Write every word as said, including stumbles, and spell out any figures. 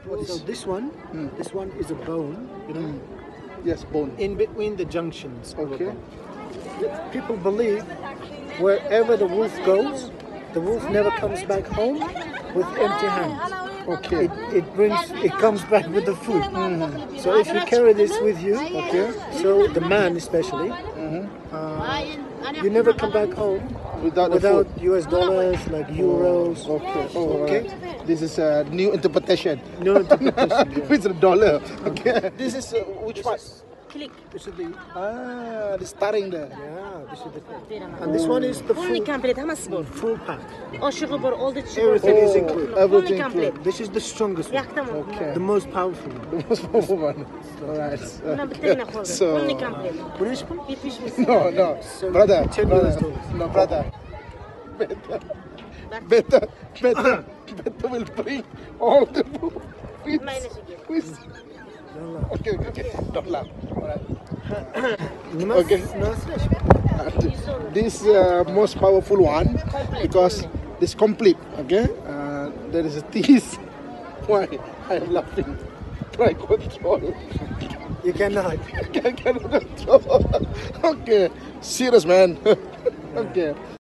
So this one, Mm. this one is a bone, you know, Mm. Yes, bone. in between the junctions. of a Okay. bone. People believe wherever the wolf goes, the wolf never comes back home with empty hands. Okay. It, it brings, it comes back with the food. So if you carry this with you, Okay. so the man especially, Mm-hmm. uh, you never come back home Without the without food. U S dollars, like euros. Okay. Oh, Okay. alright. This is a new interpretation. No interpretation. yeah. With the dollar. Okay. This is uh, which part? Click. This is the, Ah, the starting there. yeah, this is the and this one is the Only full, complete. How much more? full pack. Oh, sugar bar, all the sugar. Everything is Oh, included. everything Only complete. included. This is the strongest Yeah, one, come on. Okay. the most powerful one. The most powerful one. Alright. Una بترينا خالص. So- Only complete. Punishment? يتفش بس. No, no. So brother, ten brother. U S dollars. No, brother. Better, better, better, better will bring all the food. Please, Minus again. please. Okay, okay, okay. Don't laugh. Alright. Nimas- Okay. Nasresh. And this uh, most powerful one because it's complete. Okay. Uh, there is a tease. Why I am laughing? Try control. You cannot. I cannot control. Okay. Serious man. Okay.